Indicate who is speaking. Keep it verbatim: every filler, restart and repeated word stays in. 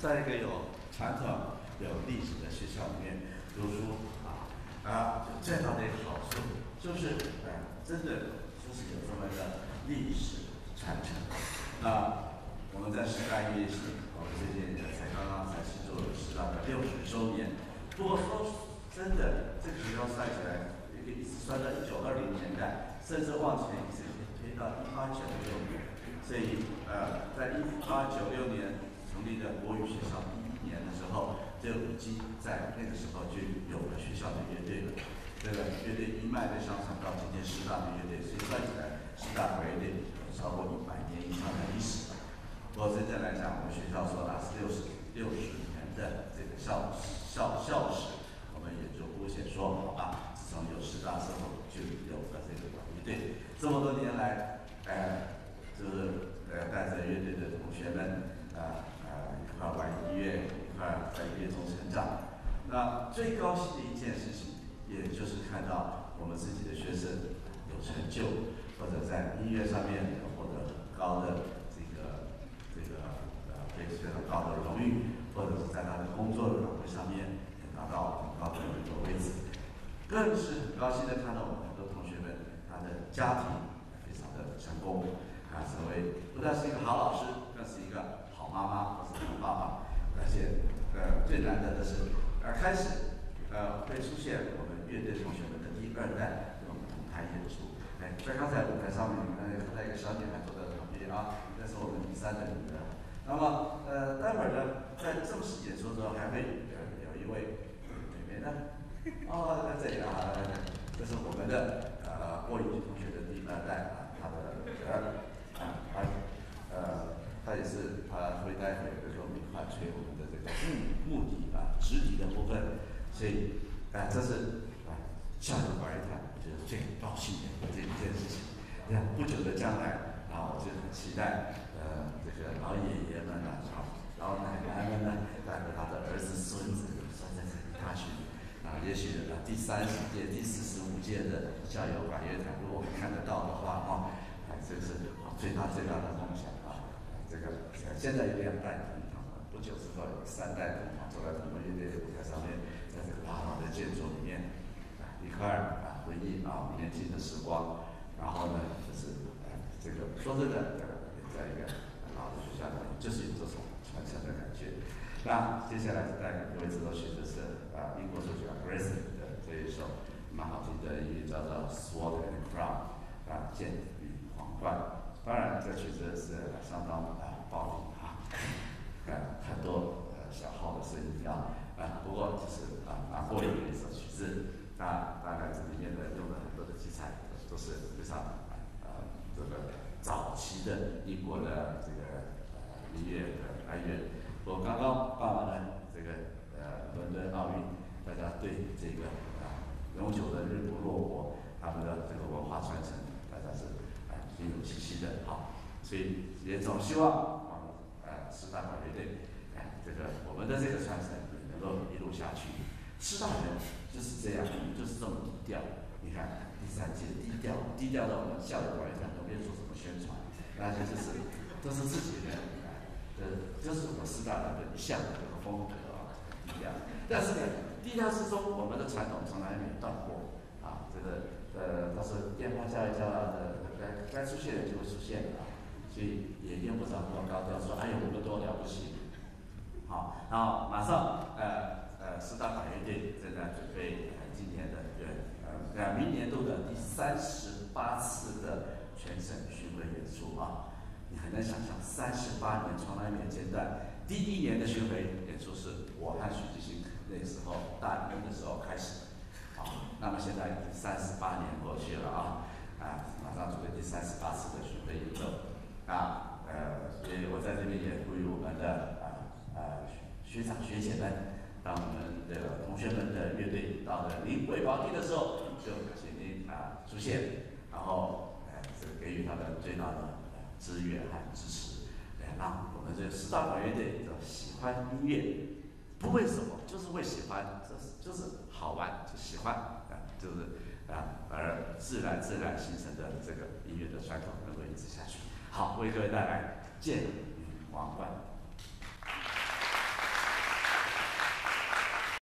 Speaker 1: 在一个有传统、有历史的学校里面读书啊啊，最大的一个好处就是，呃，真的就是有这么的历史传承。那我们在师大音乐系，我们最近才刚刚才庆祝了师大的六十周年。不过说真的，这个学校算起来，也可以算到一九二零年代，甚至往前一直推到一八九六年。所以，呃，在一八九六年成立的国语学校第一年的时候，这个舞姬在那个时候就有了学校的乐队了。这个乐队一脉的相承到今天师大的乐队，所以算起来，师大管乐队有超过一百年以上的历史了。不过真正来讲，我们学校说它是六十六十年的这个校校校史，我们也就姑且说好吧。自从有师大之后，就有了这个管乐队。这么多年来，呃，就是呃带着乐队的同学们啊啊、呃、一块玩音乐，一块在音乐中成长。那最高兴的一件事情，也就是看到我们自己的学生有成就，或者在音乐上面获得很高的这个这个呃被非常高的荣誉，或者是在他的工作的岗位上面也拿到很高的一个位置。更是很高兴的看到我们很多同学们，他的家庭非常的成功啊，成为不但是一个好老师，更是一个好妈妈或是好爸爸。而且呃最难得的是，呃开始呃会出现我们乐队同学们的第二代跟我们同台演出。哎，在刚才舞台上面，你们看到一个小女孩坐在旁边啊，那是我们第三的女儿。那么呃待会儿呢，在正式演出的时候，还会呃有一位妹妹呢。哦，在这里啊，这是我们的呃郭宇同学的第二代啊，他的女儿啊，他呃他也是他会待会跟我们一块吹我们的这个木木笛啊直笛的部分，所以啊、呃、这是啊校友管乐团就是最高兴的这一件事情。那不久的将来啊，我就很期待呃这个老爷爷们啊、老奶奶们呢，带着他的儿子孙子站在这里大学。啊，也许啊，第三十届、第四十五届的校友管乐团，如果我们看得到的话，啊，哎，这是我最大最大的梦想啊！这个现在有两代同堂了，不久之后有三代同堂坐在同个乐队的舞台上面，在这个大老的建筑里面，啊，一块儿啊回忆啊年轻的时光。然后呢，就是呃，这个说真的，呃，在一个好的学校里面，就是有这种传承的感觉。那接下来就带给各位指导学的是啊，英国作曲家 Grayson 的这一首蛮好听的音乐，叫做《Sword and Crown》啊，剑与皇冠。当然，这曲子是相当啊暴力啊，啊很多呃小号的声音啊啊，不过就是啊蛮过瘾的一首曲子。那当然这里面的用了很多的器材，都是非常啊这个早期的英国的这个呃音乐的来源。我刚刚办完了这个呃伦敦奥运，大家对这个啊永久的日不落国，他们的这个文化传承，大家是啊心有戚戚的好，所以也总希望啊呃师大管乐队，哎这个我们的这个传承也能够一路下去。师大人就是这样，就是这么低调。你看第三届低调，低调到我们校友管乐团都没有做什么宣传，那些就是都是自己人。呃，这是我们师大的一向的这个风格啊，低调。但是呢，低调之中，我们的传统从来没有断过啊。这个呃，但是电话叫一叫的，该该出现的就会出现啊，所以也用不着那么高调说，哎呦，我们多了不起。好，然后马上呃呃，师大管乐队正在准备呃今年的呃呃明年度的第三十八次的全省巡回演出啊。你很难想象，三十八年从来没有间断。第一年的巡回演出是我和许继兴那时候大一的时候开始的，啊，那么现在已经三十八年过去了啊，啊，马上准备第三十八次的巡回演奏，啊，呃，所以我在这边也呼吁我们的啊啊学长学姐们，当我们的同学们的乐队到了临桂宝地的时候，就请您啊出现，然后呃，这个给予他们最大的。支援和支持，来让我们这个师大管乐队喜欢音乐，不为什么，就是为喜欢，就是就是好玩，就喜欢啊，就是啊，而自然自然形成的这个音乐的传统能够一直下去。好，为各位带来《剑与皇冠》。